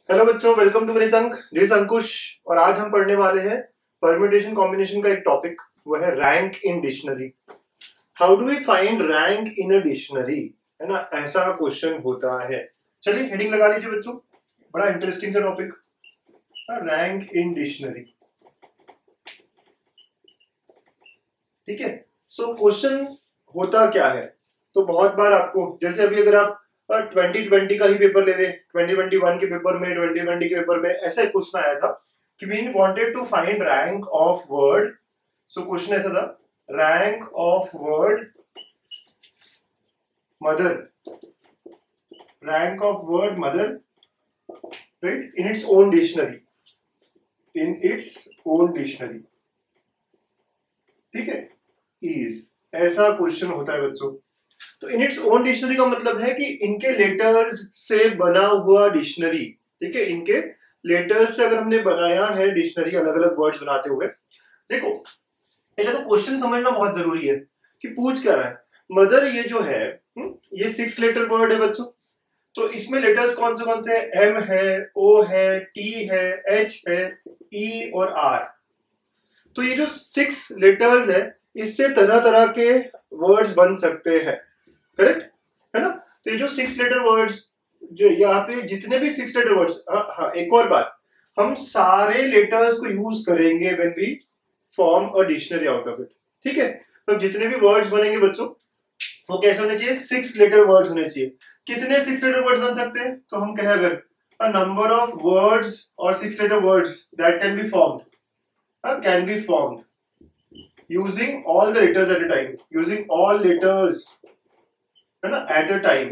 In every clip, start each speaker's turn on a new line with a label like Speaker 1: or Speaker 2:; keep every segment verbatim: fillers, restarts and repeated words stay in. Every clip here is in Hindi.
Speaker 1: हेलो बच्चों, वेलकम टू गणित अंक। दिस अंकुश और आज हम पढ़ने वाले हैं परम्यूटेशन कॉम्बिनेशन का एक टॉपिक, वो है rank in dictionary. How do we find rank in a dictionary, है ना? ऐसा क्वेश्चन होता है। चलिए हेडिंग लगा लीजिए बच्चों, बड़ा इंटरेस्टिंग सा टॉपिक, रैंक इन डिक्शनरी। ठीक है, सो क्वेश्चन होता क्या है? तो बहुत बार आपको, जैसे अभी अगर आप ट्वेंटी ट्वेंटी का ही पेपर ले रहे, ट्वेंटी ट्वेंटी वन के पेपर में, ट्वेंटी ट्वेंटी के पेपर में ऐसा एक क्वेश्चन आया था कि we wanted to find rank of word. So question ऐसा था, rank of word mother, rank of word mother, right, in its own dictionary, in its own dictionary. ठीक है, इज ऐसा क्वेश्चन होता है बच्चों। तो इन इट्स ओन डिक्शनरी का मतलब है कि इनके लेटर्स से बना हुआ डिक्शनरी। ठीक है, इनके लेटर्स से अगर हमने बनाया है डिक्शनरी, अलग अलग वर्ड्स बनाते हुए। देखो, पहले तो क्वेश्चन समझना बहुत जरूरी है कि पूछ क्या रहा है। मदर ये जो है, ये सिक्स लेटर वर्ड है बच्चों। तो इसमें लेटर्स कौन से कौन से? एम है, ओ है, टी है, एच है, ई और आर। तो ये जो सिक्स लेटर्स है, इससे तरह तरह के वर्ड्स बन सकते हैं, करेक्ट है ना? तो ये जो सिक्स लेटर वर्ड्स, जो यहाँ पे जितने भी सिक्स लेटर वर्ड्स, हाँ हाँ एक और बात, हम सारे लेटर्स को यूज करेंगे when we form a dictionary out of it. ठीक है, तो जितने भी वर्ड्स बनेंगे बच्चों, वो कैसे होने चाहिए? सिक्स लेटर वर्ड्स होने चाहिए। कितने सिक्स लेटर वर्ड्स बन सकते हैं? तो हम कहें अगर अ नंबर ऑफ वर्ड्स और six letter words that can be formed, can be formed using all the letters at a time, using all letters है ना at a time,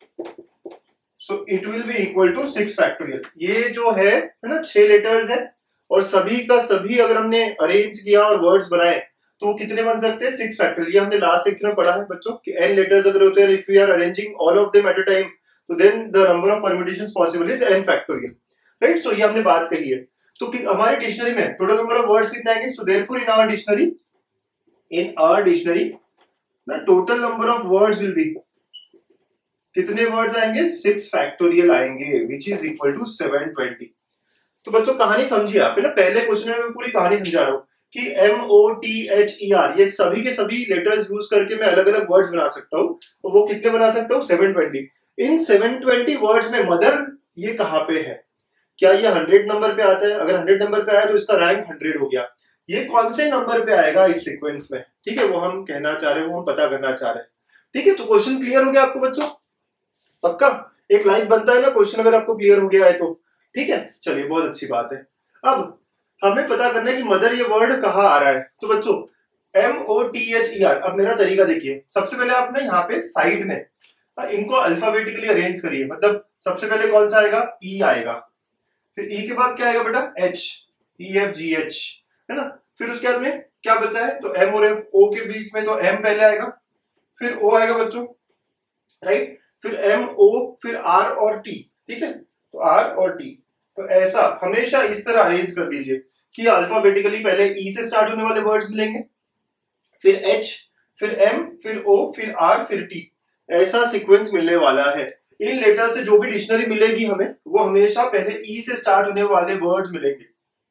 Speaker 1: so it will be equal to six factorial। ये जो है है ना, छह लेटर्स है और सभी का सभी अगर हमने अरेंज किया और वर्ड्स बनाए तो कितने बन सकते हैं? Six factorial. ये हमने लास्ट लेक्चर में पढ़ा है बच्चों कि n लेटर्स अगर होते हैं, if we are arranging all of them at a time, तो then the number of permutations possible is n factorial, right? So ये हमने बात कही है। तो हमारी डिक्शनरी में टोटल नंबर ऑफ वर्ड्स कितने आएंगे? So therefore in our dictionary, in our dictionary the total number of words will be, कितने वर्ड्स आएंगे? सिक्स फैक्टोरियल आएंगे, which is equal to seven twenty. तो बच्चों कहानी समझिए आप, है ना? पहले क्वेश्चन में मैं पूरी कहानी समझा रहा हूं कि M O T H E R, ये सभी के सभी लेटर्स यूज करके मैं अलग अलग वर्ड्स बना सकता हूं। तो वो कितने बना सकता हूं? Seven twenty. इन सेवन ट्वेंटी वर्ड्स में मदर ये कहां पे है? क्या ये हंड्रेड नंबर पे आता है? अगर हंड्रेड नंबर पे आया तो इसका रैंक हंड्रेड हो गया। ये कौन से नंबर पे आएगा इस सीक्वेंस में? ठीक है, वो हम कहना चाह रहे हैं, वो हम पता करना चाह रहे हैं। ठीक है, तो क्वेश्चन क्लियर हो गया आपको बच्चों? पक्का एक लाइक बनता है ना क्वेश्चन अगर आपको क्लियर हो गया है तो। ठीक है, चलिए बहुत अच्छी बात है। अब हमें पता करना है कि मदर ये वर्ड कहाँ आ रहा है। तो बच्चों M O T H E R, अब मेरा तरीका देखिए। सबसे पहले आपने यहाँ पे साइड में इनको अल्फाबेटिकली अरेंज करिए। मतलब सबसे पहले कौन सा आएगा? ई आएगा, फिर ई के बाद क्या आएगा बेटा? H, E F G H, है ना? फिर उसके बाद में क्या बचा है? तो एम और एम, ओ के बीच में तो एम पहले आएगा, फिर ओ आएगा बच्चों, राइट? फिर एम ओ, फिर आर और टी। ठीक है, तो आर और टी। तो ऐसा हमेशा इस तरह अरेंज कर दीजिए कि अल्फाबेटिकली पहले ई से स्टार्ट होने वाले वर्ड्स मिलेंगे, फिर एच, फिर एम, फिर ओ, फिर आर, फिर टी। ऐसा सीक्वेंस मिलने वाला है। इन लेटर से जो भी डिक्शनरी मिलेगी हमें, वो हमेशा पहले ई से स्टार्ट होने वाले वर्ड्स मिलेंगे।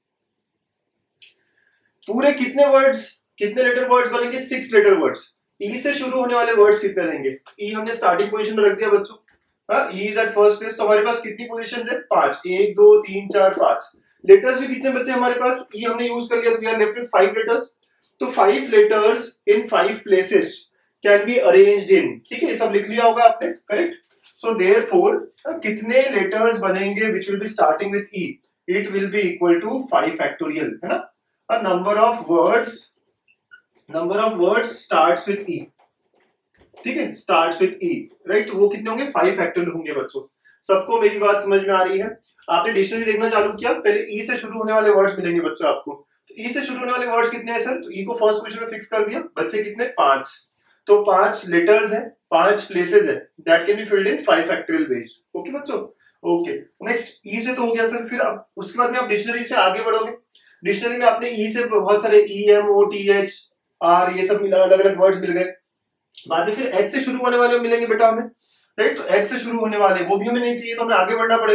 Speaker 1: पूरे कितने वर्ड्स, कितने लेटर वर्ड्स बनेंगे? Six letter words. ई से शुरू होने वाले वर्ड्स कितने रहेंगे? ई हमने स्टार्टिंग पोजीशन में रख दिया बच्चों, E is at first place. तो हमारे पास कितनी पोजीशंस है? पांच। एक दो तीन चार पांच। लेटर्स भी कितने बचे हमारे पास? ई हमने यूज कर लिया, तो we are left with five letters. तो five letters in five places can be arranged in. ठीक है, ये सब लिख लिया होगा आपने, करेक्ट? सो देयरफॉर कितने लेटर्स बनेंगे which will be starting with E? It will be equal to five factorial, है ना? A number of words, number of words starts with e, ठीक है, starts with e, right? तो वो कितने होंगे? फाइव फैक्टोरियल होंगे बच्चों। सबको मेरी बात समझ में आ रही है? आपने डिक्शनरी देखना चालू किया, पहले e से शुरू होने वाले वर्ड्स मिलेंगे बच्चों आपको। तो e से शुरू होने वाले वर्ड्स कितने हैं सर? तो e को फर्स्ट पोजीशन में फिक्स कर दिया। बच्चे कितने? पांच। तो पांच लेटर्स हैं, पांच प्लेसेस है, that can be filled in five factorial ways. Okay बच्चों, ओके। नेक्स्ट e से तो हो गया सर। फिर अब उसके बाद में आप डिक्शनरी से आगे बढ़ोगे। डिक्शनरी में आपने ई से बहुत सारे E M O T H R ये सब मिला, अलग अलग वर्ड्स मिल गए। बाद में फिर एच से शुरू होने वाले मिलेंगे बेटा हमें, राइट? तो एच से शुरू होने वाले वो भी हमें नहीं चाहिए, तो हमें आगे बढ़ना पड़ेगा।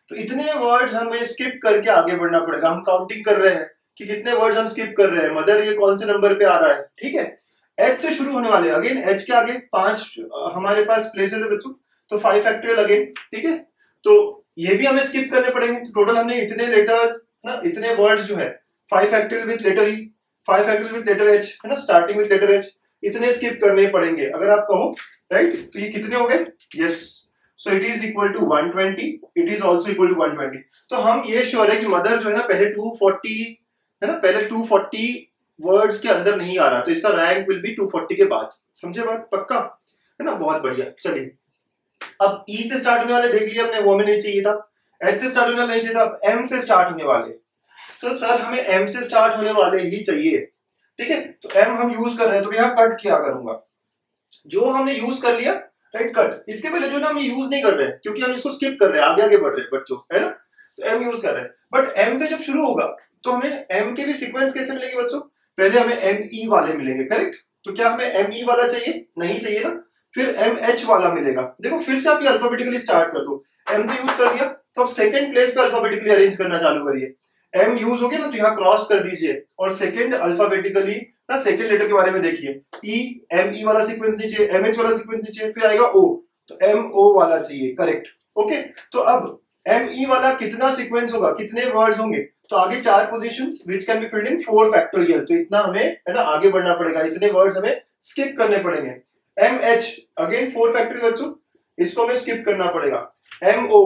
Speaker 1: तो इतने वर्ड्स हमें स्किप करके आगे बढ़ना पड़ेगा। हम काउंटिंग कर रहे हैं कि कितने वर्ड्स हम स्किप कर रहे हैं। मदर ये कौन से नंबर पे आ रहा है, ठीक है। एच से शुरू होने वाले, अगेन एच के आगे पांच हमारे पास प्लेसेस है बच्चों, तो फाइव फैक्टोरियल अगेन, ठीक है। तो ये भी हमें स्किप करने पड़ेंगे। तो टोटल हमने इतने लेटर्स ना, इतने वर्ड्स जो है, five factorial with letter E, five factorial with letter H, है ना, स्टार्टिंग विद लेटर एच, इतने स्किप करने पड़ेंगे अगर आप कहो, राइट। तो ये कितने हो गए, yes, so it is equal to one twenty, it is also equal to one twenty. तो हम ये श्योर है कि मदर जो है ना पहले टू फोर्टी, है ना, पहले टू फोर्टी वर्ड्स के अंदर नहीं आ रहा, तो इसका rank will be two forty के बाद। समझे बात, पक्का है ना, बहुत बढ़िया। चलिए अब ई से स्टार्ट होने वाले देख लिया हमने, वो हमें नहीं चाहिए था। एच से स्टार्ट होने वाला नहीं चाहिए था, अब एम से स्टार्ट होने वाले। तो सर हमें एम से स्टार्ट होने वाले ही चाहिए, ठीक है। तो एम हम यूज कर रहे हैं, तो यहाँ कट किया करूंगा, जो हमने यूज कर लिया, राइट, कट। इसके पहले जो ना हम यूज नहीं कर रहे हैं, क्योंकि हम इसको स्किप कर रहे हैं, आगे आगे बढ़ रहे हैं बच्चों, है ना। तो एम यूज कर रहे हैं, बट एम से जब शुरू होगा तो हमें एम के भी सीक्वेंस कैसे मिलेंगे बच्चों, पहले हमें एम ई वाले मिलेंगे, करेक्ट। तो क्या हमें एम ई वाला चाहिए, नहीं चाहिए ना, फिर एम एच वाला मिलेगा। देखो फिर से आप ये अल्फाबेटिकली स्टार्ट कर दो, एम तो यूज कर दिया, तो अब सेकंड प्लेस पे अल्फाबेटिकली अरेंज करना चालू करिए। एम यूज हो गया ना, तो यहाँ क्रॉस कर दीजिए और सेकंड अल्फाबेटिकली ना सेकंड लेटर के बारे में देखिए। ई, एम ई वाला सीक्वेंस नहीं चाहिए, एम एच वाला सीक्वेंस नहीं चाहिए, फिर आएगा ओ, तो एम ओ वाला चाहिए, करेक्ट, ओके। तो अब एम ई वाला कितना सीक्वेंस होगा, कितने वर्ड्स होंगे, तो आगे चार positions which can be filled in four factorial, तो इतना हमें, है ना, आगे बढ़ना पड़ेगा, इतने वर्ड्स हमें स्किप करने पड़ेंगे। M H again four factorial बच्चों, इसको हमें स्किप करना पड़ेगा। M O,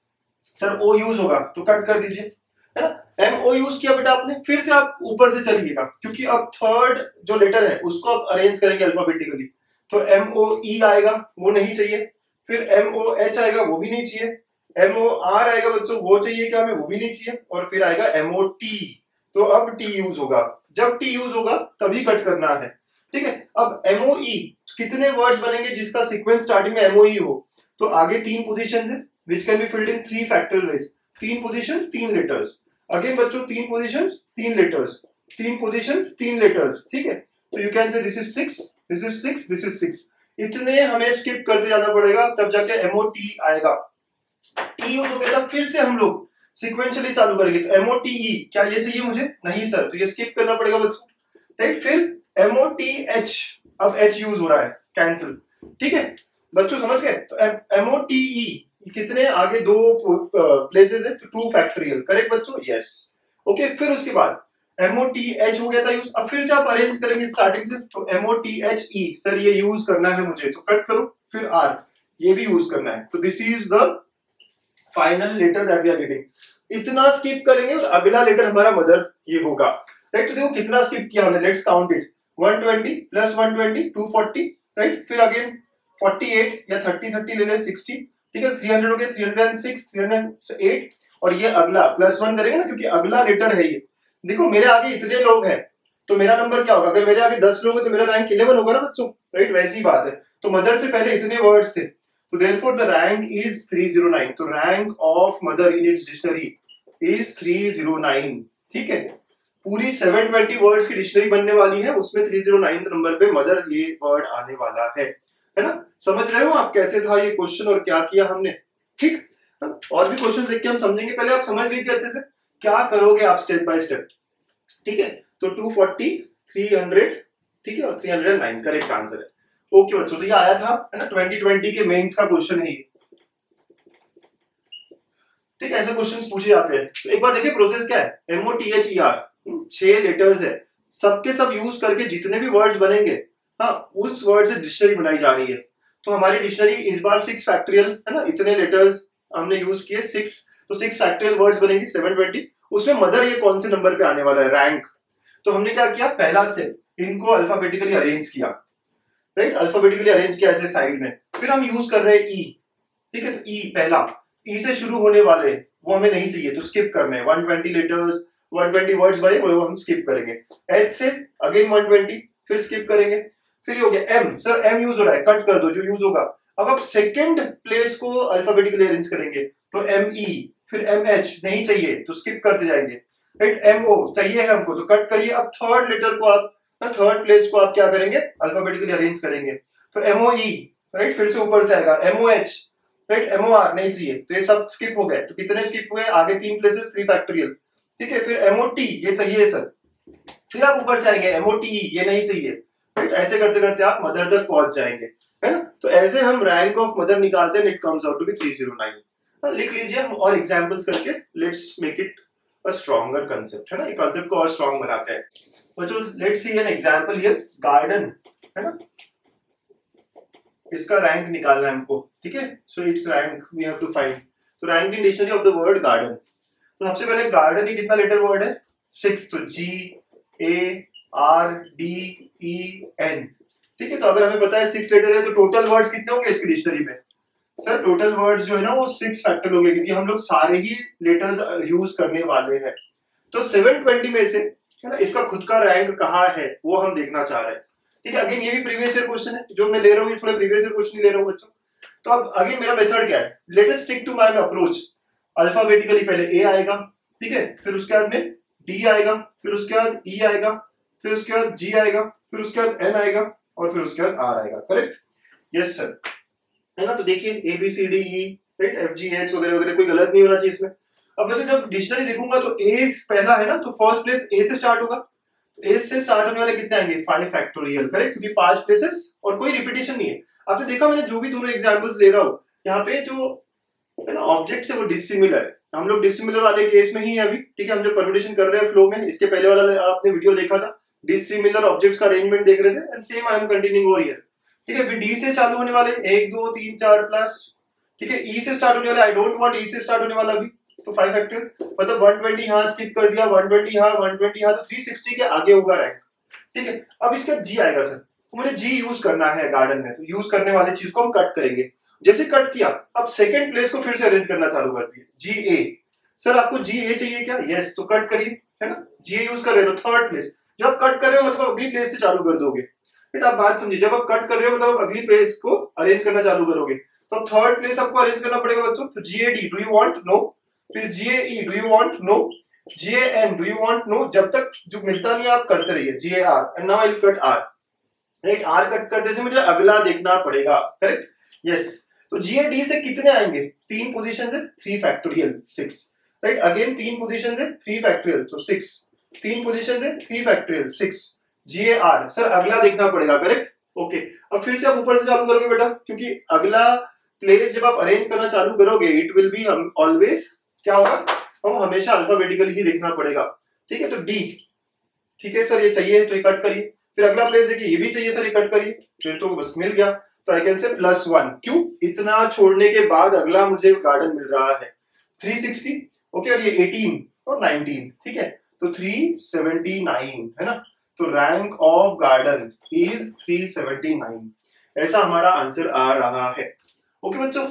Speaker 1: sir O use होगा तो कट कर दीजिए, है ना। एम ओ यूज किया बेटा आपने, फिर से आप ऊपर से चलिएगा, क्योंकि अब थर्ड जो लेटर है उसको आप अरेंज करेंगे अल्फाबेटिकली। तो एम ओ ई आएगा, वो नहीं चाहिए, फिर एम ओ एच आएगा, वो भी नहीं चाहिए, एम ओ आर आएगा बच्चों, वो चाहिए क्या हमें, वो भी नहीं चाहिए, और फिर आएगा एम ओ टी। तो अब टी यूज होगा, जब टी यूज होगा तभी कट करना है, ठीक है। अब एम ओ ई कितने वर्ड्स बनेंगे जिसका सीक्वेंस स्टार्टिंग में एम ओ ई हो, तो आगे तीन पोजीशंस है which can be filled in three factorial ways. तीन पोजीशंस तीन लेटर्स, अगेन बच्चों तीन पोजीशंस तीन लेटर्स, तीन पोजीशंस तीन लेटर्स, ठीक है। तो you can say this is six, this is six, this is six, इतने हमें स्किप करते जाना पड़ेगा, तब जाके एम ओ टी आएगा। टी यूज हो गया था, फिर से हम लोग सीक्वेंशियली चालू करेंगे। तो एम ओ टी ई, क्या ये चाहिए मुझे, नहीं सर, तो ये स्किप करना पड़ेगा बच्चों, राइट। फिर एम ओ टी एच, अब एच यूज हो रहा है, कैंसिल, ठीक है बच्चों, समझ गए। तो एम ओ टी ई कितने आगे दो प्लेसेस है, तो टू फैक्टोरियल, करेक्ट बच्चों, यस, ओके। फिर उसके बाद एम ओ टी एच हो गया था यूज, अब फिर से आप अरेंज करेंगे स्टार्टिंग से। तो M O T H E, sir ये यूज करना है मुझे, तो कट करो, फिर आर, ये भी यूज करना है। तो this is the final letter that we are getting. इतना स्किप करेंगे और अगला लेटर हमारा मदर ये होगा, राइट। तो देखो कितना स्किप किया हमने, let's count it, one twenty plus one twenty two forty, right. फिर अगेन फोर्टी एट या थर्टी थर्टी ले ले सिक्सटी, ठीक है, थ्री हंड्रेड हो गया, three hundred six, three hundred eight, और ये अगला प्लस वन करेंगे ना, क्योंकि अगला लेटर है ये। देखो मेरे आगे इतने लोग हैं, तो मेरा नंबर क्या होगा, अगर मेरे आगे दस लोग हैं तो मेरा रैंक इलेवन होगा ना बच्चों, राइट, वैसी बात है। तो मदर से पहले इतने वर्ड्स थे, तो therefore the rank is three zero nine. तो rank of mother in its dictionary is three zero nine, ठीक है। पूरी सेवन ट्वेंटी वर्ड्स की डिक्शनरी बनने वाली है, उसमें थ्री ज़ीरो नाइन नंबर पे मदर ये वर्ड आने वाला है, है ना। समझ रहे हो आप कैसे था ये क्वेश्चन और क्या किया हमने, ठीक। और भी क्वेश्चन देख के हम समझेंगे, पहले आप समझ लीजिए अच्छे से क्या करोगे आप स्टेप बाय स्टेप, ठीक है। तो टू फोर्टी, थ्री हंड्रेड, ठीक है, और three hundred nine correct answer है, ओके बच्चों। तो ये आया था, है ना, ट्वेंटी ट्वेंटी के मेंस का क्वेश्चन है ये, ठीक है, ऐसे क्वेश्चंस पूछे जाते हैं। तो एक बार देखिए प्रोसेस क्या है, M O T H E R, छह लेटर्स है, सबके सब यूज करके जितने भी वर्ड्स बनेंगे, हाँ, उस वर्ड से डिक्शनरी बनाई जा रही है। तो हमारी डिक्शनरी इस बार सिक्स फैक्टोरियल, है ना, इतने लेटर्स हमने यूज किए, सिक्स, तो सिक्स फैक्टोरियल वर्ड्स बनेंगे सेवन ट्वेंटी। उसमें मदर ये कौन से नंबर पे आने वाला है, रैंक। तो हमने क्या किया, पहला स्टेप, इनको अल्फाबेटिकली अरेंज किया, राइट, अल्फाबेटिकली अरेंज किया ऐसे साइड में। फिर हम यूज कर रहे हैं ई, ठीक है। तो ई पहला, ई से शुरू होने वाले वो हमें नहीं चाहिए, तो स्किप करने हैं, one twenty letters, one twenty words बने, वो हम स्किप करेंगे। एच से अगेन वन ट्वेंटी, फिर स्किप करेंगे। फिर ये हो गया एम, सर एम यूज हो रहा है, कट कर दो जो यूज होगा। अब आप सेकंड प्लेस को अल्फाबेटिकली अरेंज करेंगे, तो एम ई, फिर एम एच नहीं चाहिए तो स्किप करते जाएंगे, राइट। एम ओ चाहिए है हमको, तो कट करिए। अब थर्ड लेटर को आप, थर्ड प्लेस को आप क्या करेंगे, अल्फाबेटिकली अरेंज करेंगे। तो एम ओ ई, राइट, फिर से ऊपर से आएगा, M O H, right, M O R नहीं चाहिए तो ये सब स्किप हो गए। तो कितने स्किप हुए, आगे तीन प्लेसेस थ्री फैक्टोरियल, ठीक है। फिर एमओटी ये चाहिए सर, फिर आप ऊपर से आएंगे एमओटी ये नहीं चाहिए, राइट। ऐसे करते करते आप मदर तक पहुंच जाएंगे, है ना। तो ऐसे हम रैंक ऑफ मदर निकालते हैं, it comes out to be three zero nine. लिख लीजिए हम और एग्जांपल्स करके, let's make it a stronger concept, है ना। ये कांसेप्ट को और स्ट्रॉन्ग बनाते हैं बच्चों। Let's see an example here, garden, है ना, इसका रैंक निकालना है हमको, ठीक है। So its rank we have to find. तो rank in dictionary of the word garden. तो सबसे पहले गार्डन ये कितना लेटर वर्ड है, सिक्स, तो G A R D E N, ठीक है। तो अगर हमें पता है सिक्स लेटर है तो टोटल वर्ड्स कितने होंगे इसकी डिक्शनरी में, सर टोटल वर्ड्स जो है ना वो सिक्स फैक्टर होंगे, क्योंकि हम लोग सारे ही लेटर्स यूज करने वाले हैं। तो सेवन ट्वेंटी में से, है ना, इसका खुद का रैंक कहाँ है वो हम देखना चाह रहे हैं, ठीक है। अगेन ये भी प्रीवियस ईयर क्वेश्चन है जो मैं ले रहा हूँ, ये थोड़ा प्रीवियस ईयर क्वेश्चन ले रहा हूँ बच्चों। तो अब अगेन मेरा मेथड क्या है, let us stick to my approach. Alphabetically पहले ए आएगा, ठीक है, फिर उसके बाद में डी आएगा, फिर उसके बाद ई आएगा, फिर उसके बाद जी आएगा, फिर उसके बाद एन आएगा, और फिर उसके बाद आर आएगा, करेक्ट, यस सर, है ना। तो देखिए A B C D E, right, F G H वगैरह वगैरह, कोई गलत नहीं होना चाहिए इसमें। अब बच्चों जब डिक्शनरी देखूंगा तो ए पहला है ना, तो फर्स्ट प्लेस ए से स्टार्ट होगा। ए से स्टार्ट होने वाले कितने आएंगे, फाइव फैक्टोरियल, करेक्ट, क्योंकि पांच प्लेसेस और कोई रिपीटेशन नहीं है। आपने देखा मैंने जो भी दोनों एग्जांपल्स ले रहा हूं यहाँ पे जो है ना ऑब्जेक्ट्स है वो डिसिमिलर है। हम लोग डिसिमिलर वाले केस में ही है अभी, ठीक है। हम जो परम्यूटेशन कर रहे हैं फ्लो में, इसके पहले वाला आपने वीडियो देखा था, डिसिमिलर ऑब्जेक्ट्स का अरेंजमेंट देख रहे थे, and same I am continuing over here, ठीक है। फिर डी से चालू होने वाले एक दो तीन चार प्लस, ठीक है। ई से स्टार्ट होने वाले, आई डोंट वांट ई से स्टार्ट होने वाला भी, तो फाइव फैक्टोरियल, मतलब वन ट्वेंटी यहाँ स्किप कर दिया, वन ट्वेंटी यहाँ, वन ट्वेंटी यहाँ, तो थ्री सिक्सटी के आगे होगा रैंक, ठीक है। अब इसका जी आएगा सर, तो मुझे जी यूज करना है गार्डन में, तो यूज करने वाली चीज को हम कट करेंगे। जैसे कट किया, अब सेकंड प्लेस को फिर से अरेंज करना चालू कर दिए, जी ए, सर आपको जी ए चाहिए क्या, यस, तो कट करिए, है ना, जी ए यूज कर रहे हो तो थर्ड प्लेस। जब आप कट कर रहे हो मतलब अगली प्लेस से चालू कर दोगे, बेटा आप बात समझिए, जब आप कट कर रहे हो मतलब अगली प्लेस को अरेंज करना चालू करोगे, तो अब थर्ड प्लेस आपको अरेंज करना पड़ेगा बच्चों। तो G A D, do you want, no, फिर G A E, do you want, no, G A N, do you want, no, जब तक जो मिलता नहीं आप करते रहिए, G A R, and now I will cut R, right. R cut करते से मुझे अगला देखना पड़ेगा, करेक्ट, यस। तो जी ए डी से कितने आएंगे, तीन पोजीशन है, three factorial, six, right. Again तीन पोजीशन है, थ्री फैक्टोरियल, तो सिक्स, तीन पोजीशन है, three factorial, six, G A R, sir अगला देखना पड़ेगा, करेक्ट, ओके। अब फिर से आप ऊपर से चालू करोगे बेटा, क्योंकि अगला प्लेस जब आप अरेंज करना चालू करोगे इट विल बी ऑलवेज क्या होगा, हम हमेशा अल्फाबेटिकली ही देखना पड़ेगा, ठीक है। तो डी, ठीक है सर ये चाहिए तो ये कट करिए, फिर अगला प्लेस देखिए ये भी चाहिए सर, ये कट करिए, फिर तो बस मिल गया। तो I can say plus one, क्यों, इतना छोड़ने के बाद अगला मुझे गार्डन मिल रहा है, थ्री सिक्सटी, ओके, और ये एटीन और नाइनटीन, ठीक है, तो थ्री सेवेंटी नाइन, है ना। तो rank of garden is three seventy nine, ऐसा हमारा आंसर आ रहा है, ओके बच्चों।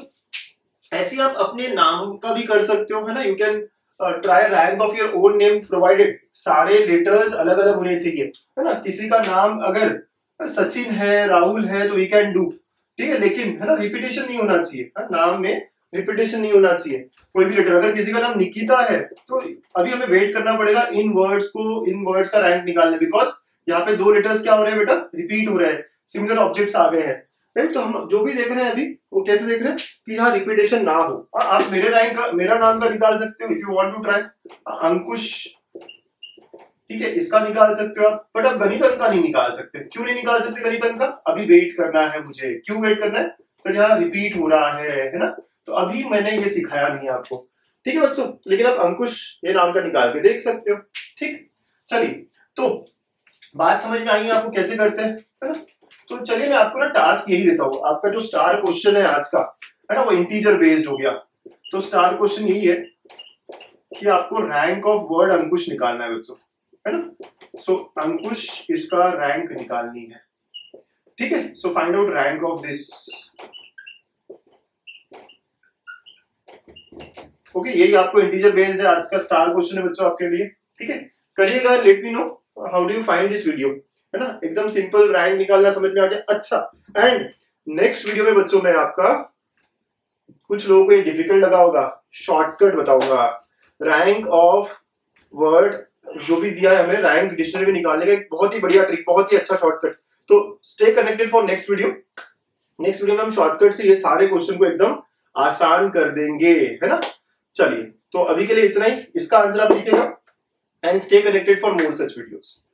Speaker 1: ऐसे आप अपने नाम का भी कर सकते हो, है ना, you can try rank of your own name, provided सारे लेटर्स अलग अलग होने चाहिए, है ना। किसी का नाम अगर सचिन है, राहुल है, तो वी कैन डू, ठीक है, लेकिन है ना रिपीटेशन नहीं होना चाहिए, है? नाम में रिपीटेशन नहीं होना चाहिए कोई भी लेटर। अगर किसी का नाम निकिता है तो अभी हमें वेट करना पड़ेगा इन वर्ड्स को, इन वर्ड्स का रैंक निकालने, बिकॉज यहाँ पे दो लेटर्स क्या हो रहे हैं बेटा, रिपीट हो रहे हैं, सिमिलर ऑब्जेक्ट्स आ गए हैं, राइट। तो हम जो भी देख रहे हैं अभी वो कैसे देख रहे हैं कि यहाँ रिपीटेशन ना हो। और आप मेरे रैंक का, मेरा नाम का निकाल सकते हो if you want to try, Ankush, ठीक है, इसका निकाल सकते हो आप, बट आप गणित अंक का नहीं निकाल सकते। क्यों नहीं निकाल सकते गणित अंक का, अभी वेट करना है मुझे। क्यों वेट करना है सर, यहाँ रिपीट हो रहा है है ना, तो अभी मैंने ये सिखाया नहीं है आपको, ठीक है बच्चों, लेकिन आप अंकुश ये नाम का निकाल के देख सकते हो, ठीक। चलिए, तो बात समझ में आई है आपको कैसे करते हैं, है ना। तो चलिए मैं आपको ना टास्क यही देता हूँ, आपका जो स्टार क्वेश्चन है आज का, है ना, वो इंटीजर बेस्ड हो गया। तो स्टार क्वेश्चन यही है कि आपको रैंक ऑफ वर्ड अंकुश निकालना है बच्चों, है ना। सो अंकुश इसका रैंक निकालनी है, ठीक है। So find out rank of this, okay, यही आपको इंटीजर बेस्ड है आज का स्टार क्वेश्चन है बच्चों आपके लिए, ठीक है। करिएगा, let me know how do you find this video, है ना, एकदम सिंपल, रैंक निकालना समझ में आ गया, अच्छा। एंड नेक्स्ट वीडियो में बच्चों मैं आपका, कुछ लोगों को ये डिफिकल्ट लगा होगा, शॉर्टकट बताऊंगा, रैंक ऑफ वर्ड जो भी दिया है हमें रैंक डिक्शनरी में निकालने का, एक बहुत ही बढ़िया ट्रिक, बहुत ही अच्छा शॉर्टकट। तो stay connected for next video. Next video में हम शॉर्टकट से ये सारे क्वेश्चन को एकदम आसान कर देंगे, है ना। चलिए, तो अभी के लिए इतना ही। इसका आंसर आप लिखिएगा and stay connected for more such videos.